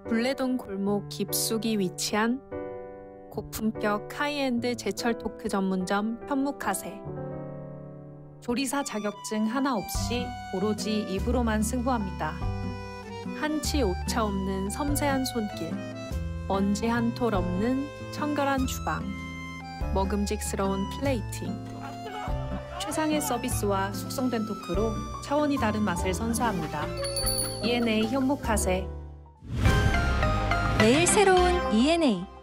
불레동 골목 깊숙이 위치한 고품격 하이엔드 제철 토크 전문점 현묵카세. 조리사 자격증 하나 없이 오로지 입으로만 승부합니다. 한치 오차 없는 섬세한 손길, 먼지 한 톨 없는 청결한 주방, 먹음직스러운 플레이팅, 최상의 서비스와 숙성된 토크로 차원이 다른 맛을 선사합니다. E&A 현묵카세. 매일 새로운 E&A